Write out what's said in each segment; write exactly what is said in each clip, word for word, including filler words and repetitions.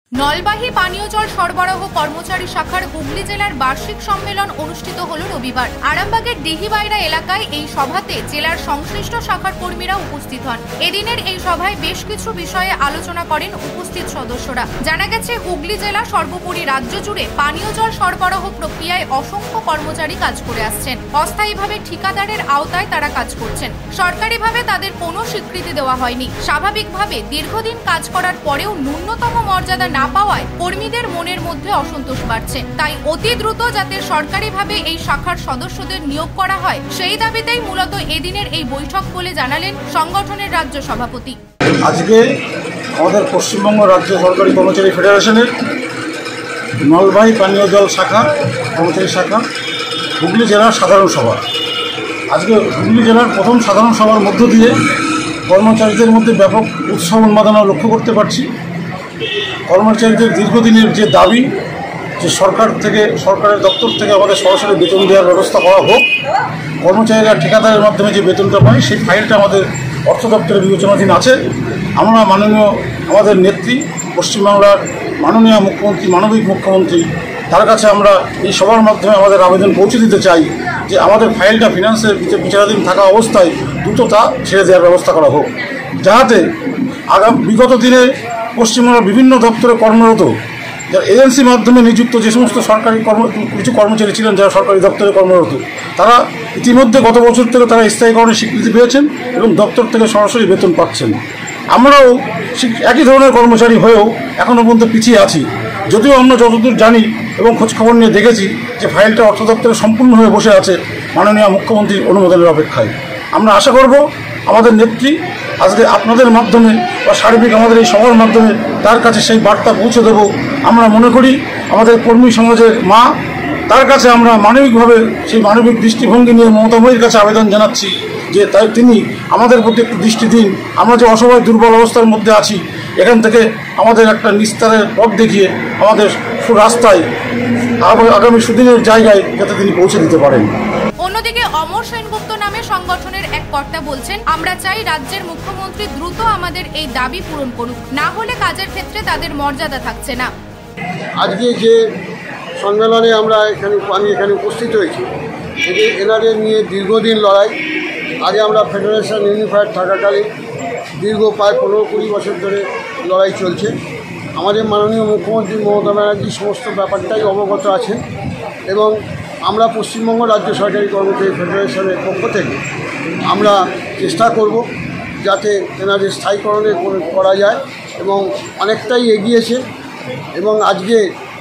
নলবাহী পানীয় জল সরবরাহ কর্মচারী শাখার হুগলি জেলার বার্ষিক সম্মেলন অনুষ্ঠিত হল রবিবার। আরামবাগের দিহিবাইরা এলাকায় এই সভাতে জেলার সংশ্লিষ্ট শাখার কর্মীরা উপস্থিত হন। এদিনের এই সভায় বেশ কিছু বিষয়ে আলোচনা করেন উপস্থিত সদস্যরা। জানা গেছে, হুগলি জেলা সর্বোপরি রাজ্য জুড়ে পানীয় জল সরবরাহ প্রক্রিয়ায় অসংখ্য কর্মচারী কাজ করে আসছেন। অস্থায়ীভাবে ঠিকাদারের আওতায় তারা কাজ করছেন। সরকারিভাবে তাদের কোনো স্বীকৃতি দেওয়া হয়নি। স্বাভাবিকভাবে দীর্ঘদিন কাজ করার পরেও ন্যূনতম মর্যাদা না পাওয়ায় কর্মীদের মনের মধ্যে অসন্তোষ বাড়ছে। তাই অতি দ্রুত যাতে সরকারিভাবে এই শাখার সদস্যদের নিয়োগ করা হয়, সেই দাবিতেই মূলত এদিনের এই বৈঠক বলে জানালেন সংগঠনের রাজ্য সভাপতি। আজকে আমাদের পশ্চিমবঙ্গ রাজ্য সরকারি কর্মচারী ফেডারেশনের নলবাহী পানীয় জল শাখা কর্মচারী শাখা হুগলি জেলার সাধারণ সভা। আজকে হুগলি জেলার প্রথম সাধারণ সভার মধ্য দিয়ে কর্মচারীদের মধ্যে ব্যাপক উৎসাহ উন্মাদনা লক্ষ্য করতে পারছি। কর্মচারীদের দীর্ঘদিনের যে দাবি, যে সরকার থেকে সরকারের দপ্তর থেকে আমাদের সরাসরি বেতন দেওয়ার ব্যবস্থা করা হোক, কর্মচারীরা ঠিকাদারের মাধ্যমে যে বেতনটা পায় সেই ফাইলটা আমাদের অর্থ দপ্তরের বিবেচনাধীন আছে। আমরা মাননীয় আমাদের নেত্রী, পশ্চিমবাংলার মাননীয় মুখ্যমন্ত্রী, মানবিক মুখ্যমন্ত্রী, তার কাছে আমরা এই সভার মাধ্যমে আমাদের আবেদন পৌঁছে দিতে চাই যে আমাদের ফাইলটা ফিনান্সের বিচারাধীন থাকা অবস্থায় দ্রুত তা ছেড়ে দেওয়ার ব্যবস্থা করা হোক, যাহাতে আগাম বিগত দিনে পশ্চিমবঙ্গের বিভিন্ন দপ্তরে কর্মরত যারা এজেন্সির মাধ্যমে নিযুক্ত যে সমস্ত সরকারি কর্ম কিছু কর্মচারী ছিলেন যারা সরকারি দপ্তরে কর্মরত, তারা ইতিমধ্যে গত বছর থেকে তারা স্থায়ীকরণের স্বীকৃতি পেয়েছেন এবং দপ্তর থেকে সরাসরি বেতন পাচ্ছেন। আমরাও একই ধরনের কর্মচারী হয়েও এখনও পর্যন্ত পিছিয়ে আছি, যদিও আমরা যতদূর জানি এবং খোঁজখবর নিয়ে দেখেছি যে ফাইলটা অর্থ দপ্তরে সম্পূর্ণ হয়ে বসে আছে মাননীয় মুখ্যমন্ত্রীর অনুমোদনের অপেক্ষায়। আমরা আশা করব আমাদের নেত্রী আজকে আপনাদের মাধ্যমে বা সার্বিক আমাদের এই সভার মাধ্যমে তার কাছে সেই বার্তা পৌঁছে দেব। আমরা মনে করি আমাদের কর্মী সমাজের মা, তার কাছে আমরা মানবিকভাবে সেই মানবিক দৃষ্টিভঙ্গি নিয়ে মমতাময়ীর কাছে আবেদন জানাচ্ছি যে তাই তিনি আমাদের প্রতি একটু দৃষ্টি দিন। আমরা যে অসহায় দুর্বল অবস্থার মধ্যে আছি, এখান থেকে আমাদের একটা নিস্তারের পথ দেখিয়ে আমাদের রাস্তায় আগামী সুদিনের জায়গায় যাতে তিনি পৌঁছে দিতে পারেন। অন্যদিকে অমর সেনগুপ্ত নামে সংগঠনের এক কর্তা বলছেন, আমরা চাই রাজ্যের মুখ্যমন্ত্রী দ্রুত আমাদের এই দাবি পূরণ করুক, না হলে কাজের ক্ষেত্রে তাদের মর্যাদা থাকছে না। আজকে যে সম্মেলনে আমরা এখানে আমি এখানে উপস্থিত হয়েছি, এটি এনাদের নিয়ে দীর্ঘদিন লড়াই। আগে আমরা ফেডারেশন ইউনিফাইড থাকাকালীন দীর্ঘ প্রায় পনেরো কুড়ি বছর ধরে লড়াই চলছে। আমাদের মাননীয় মুখ্যমন্ত্রী মমতা ব্যানার্জি সমস্ত ব্যাপারটাই অবগত আছেন এবং আমরা পশ্চিমবঙ্গ রাজ্য সরকারি কর্মচারী ফেডারেশনের পক্ষ থেকে আমরা চেষ্টা করব যাতে এনাদের স্থায়ীকরণে করা যায় এবং অনেকটাই এগিয়েছে। এবং আজকে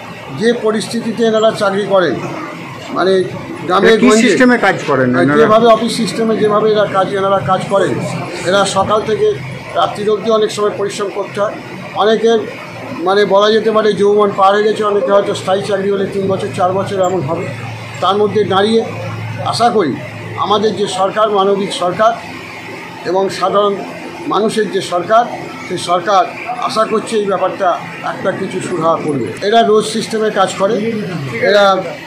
যে পরিস্থিতিতে এনারা চাকরি করেন, মানে গ্রামে সিস্টেমে কাজ করেন, যেভাবে অফিস সিস্টেমে যেভাবে এরা কাজ এনারা কাজ করেন, এরা সকাল থেকে রাত্রি অবধি অনেক সময় পরিশ্রম করতে হয়। অনেকের মানে বলা যেতে পারে যৌবন পার হয়ে গেছে, অনেকে হয়তো স্থায়ী চাকরি হলে তিন বছর চার বছর এমন হবে। তার মধ্যে দাঁড়িয়ে আশা করি আমাদের যে সরকার, মানবিক সরকার এবং সাধারণ মানুষের যে সরকার, সেই সরকার আশা করছে এই ব্যাপারটা একটা কিছু সুরাহা করবে। এরা রোজ সিস্টেমে কাজ করে, এরা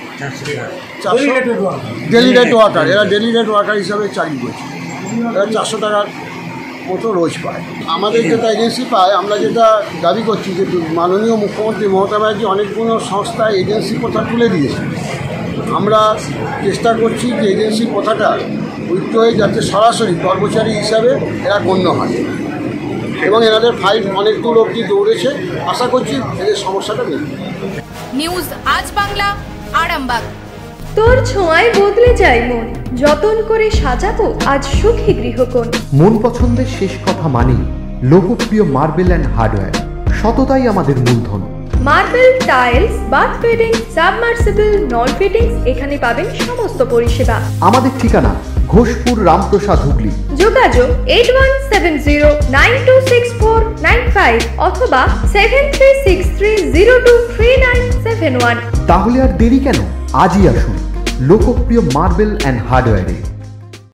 ডেলি রেট ওয়ার্কার এরা ডেলি রেট ওয়ার্কার হিসাবে চাকরি করছে। এরা চারশো টাকার মতো রোজ পায়। আমাদের যেটা এজেন্সি পায়, আমরা যেটা দাবি করছি যে মাননীয় মুখ্যমন্ত্রী মমতা ব্যানার্জি অনেকগুলো সংস্থা এজেন্সি প্রথা তুলে দিয়েছে। আমরা চেষ্টা করছি যে এজেন্সি প্রথাটা উচ্চ হয়ে যাতে সরাসরি কর্মচারী হিসাবে এরা গণ্য হয় এবং এনাদের ফাইল অনেক দূর অবধি দৌড়েছে। আশা করছি এদের সমস্যাটা নেই। নিউজ আজ বাংলা, আরামবাগ। তোর ছোঁয়ায় বদলে যায় মন, যতন করে সাজাবো আজ সুখী গৃহকোণ। মন পছন্দের শেষ কথা মানি লোকপ্রিয় মার্বেল অ্যান্ড হার্ডওয়্যার, সততাই আমাদের মূলধন। Marble, tiles, bath fitting, submersible, নল ফিটিংস, এখানে পাবেন সমস্ত পরিষেবা। আমাদের ঠিকানা ঘোষপুর, রামপ্রসাদ, হুগলি। যোগাযোগ eight one seven zero nine two six four nine five অথবা seven three six three zero two three nine seven one. তাহলে আর দেরি কেন, আজই আসুন লোকপ্রিয় মার্বেল অ্যান্ড হার্ডওয়্যারে।